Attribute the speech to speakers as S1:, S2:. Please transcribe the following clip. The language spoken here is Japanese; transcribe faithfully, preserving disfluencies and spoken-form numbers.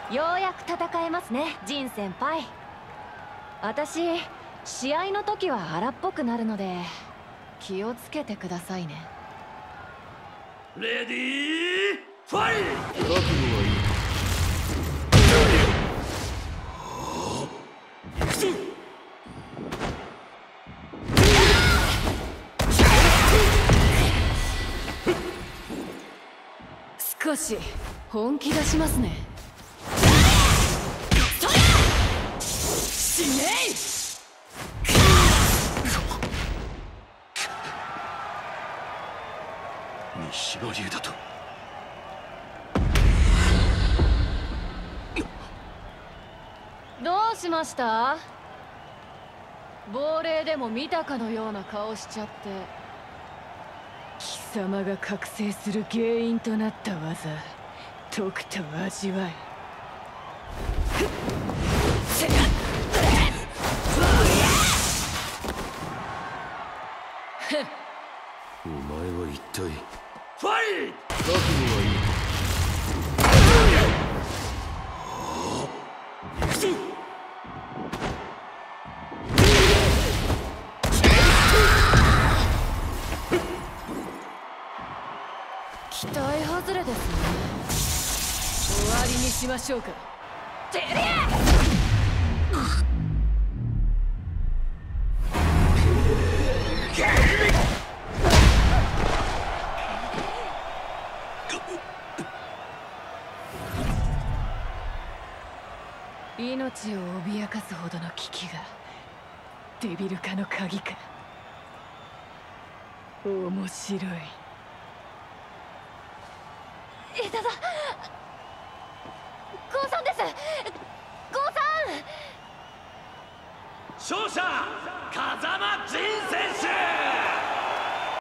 S1: ようやく戦えますね、ジン先輩。私試合の時は荒っぽくなるので気をつけてくださいね。
S2: レディーファイト。覚悟はいい。行くぞ。
S1: 少し本気出しますね。死ねい。
S2: 三島流だと。
S1: どうしました？亡霊でも見たかのような顔しちゃって。貴様が覚醒する原因となった技、とくと味わい。
S2: お前は一体。ファイト。覚悟はいい。行くぞ。
S1: 期待外れですね。終わりにしましょうか。てりゃ！命を脅かすほどの危機がデビル化の鍵か。面白い。枝だ。ゴーさんです。ゴーさん。
S2: 勝者風